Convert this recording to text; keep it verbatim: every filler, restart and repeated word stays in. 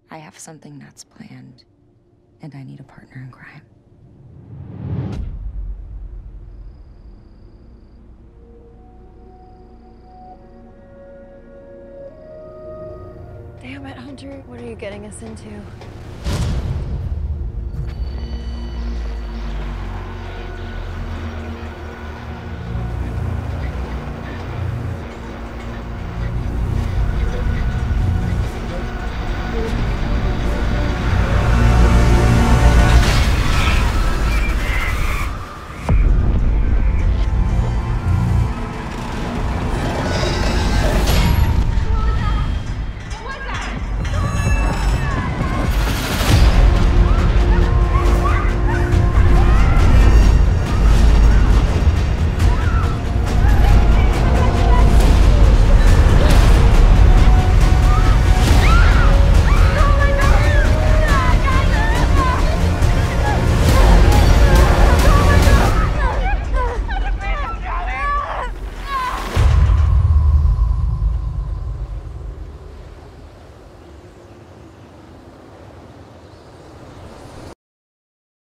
I have something nuts planned, and I need a partner in crime. Damn it, Hunter. What are you getting us into?